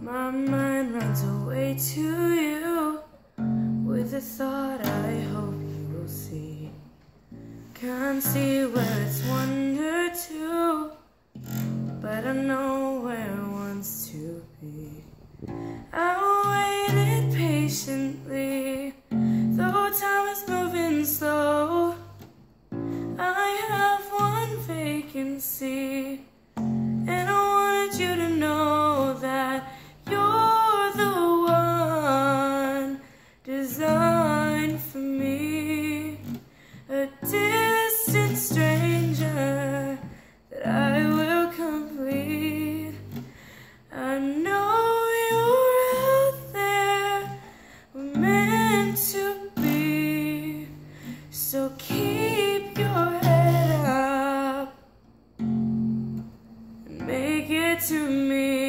My mind runs away to you with the thought I hope you will see. Can't see where it's wonder to, but I know where it wants to be. I waited patiently, though time is moving slow. I have one vacancy, and I wanted you to know that you're the one designed for me. A distant stranger that I will complete. I know you're out there, we're meant to be. So keep your head up and make it to me.